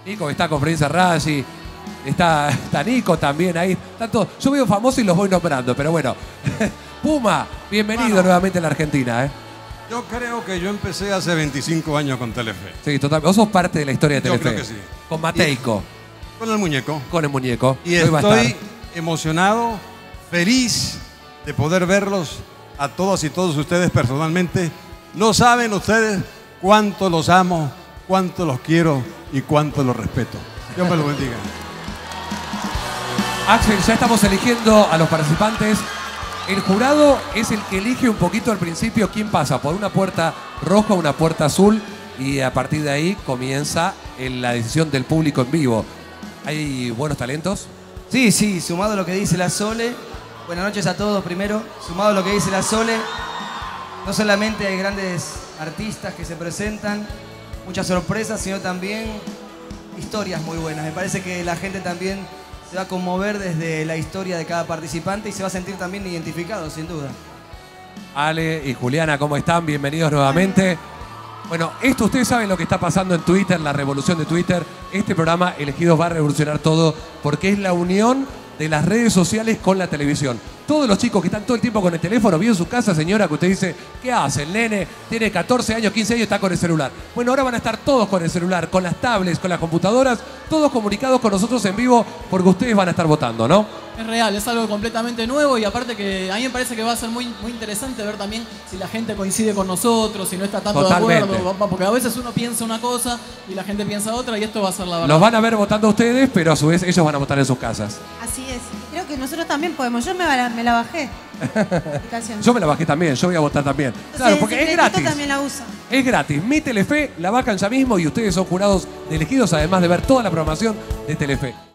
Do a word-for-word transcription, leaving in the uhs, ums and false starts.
Nico está con Prince Raggi, está, está Nico también ahí. Están todos. Yo veo famosos y los voy nombrando, pero bueno. Puma, bienvenido bueno. nuevamente a la Argentina, ¿eh? Yo creo que yo empecé hace veinticinco años con Telefe. Sí, totalmente. Vos sos parte de la historia de Telefe. Yo creo que sí. Con Mateico. Y con el muñeco. Con el muñeco. Y estoy emocionado, feliz de poder verlos a todas y todos ustedes personalmente. No saben ustedes cuánto los amo, cuánto los quiero y cuánto los respeto. Dios me lo bendiga. Axel, ya estamos eligiendo a los participantes. El jurado es el que elige un poquito al principio quién pasa por una puerta roja o una puerta azul y a partir de ahí comienza la decisión del público en vivo. ¿Hay buenos talentos? Sí, sí, sumado a lo que dice la Sole. Buenas noches a todos primero. Sumado a lo que dice la Sole, no solamente hay grandes artistas que se presentan, muchas sorpresas, sino también historias muy buenas. Me parece que la gente también se va a conmover desde la historia de cada participante y se va a sentir también identificado, sin duda. Ale y Juliana, ¿cómo están? Bienvenidos nuevamente. Bueno, esto ustedes saben lo que está pasando en Twitter, la revolución de Twitter. Este programa Elegidos va a revolucionar todo porque es la unión de las redes sociales con la televisión. Todos los chicos que están todo el tiempo con el teléfono, vio en su casa, señora, que usted dice, ¿qué hace? El nene tiene catorce años, quince años y está con el celular. Bueno, ahora van a estar todos con el celular, con las tablets, con las computadoras, todos comunicados con nosotros en vivo porque ustedes van a estar votando, ¿no? Es real, es algo completamente nuevo y aparte que a mí me parece que va a ser muy, muy interesante ver también si la gente coincide con nosotros, si no está tanto Totalmente. de acuerdo, porque a veces uno piensa una cosa y la gente piensa otra y esto va a ser la verdad. Los van a ver votando ustedes, pero a su vez ellos van a votar en sus casas. Así es. Creo que nosotros también podemos. Yo me, la, me la bajé. Yo me la bajé también, yo voy a votar también. Entonces, claro, porque es gratis. También la uso. Es gratis. Mi Telefe la bajan ya mismo y ustedes son jurados elegidos, además de ver toda la programación de Telefe.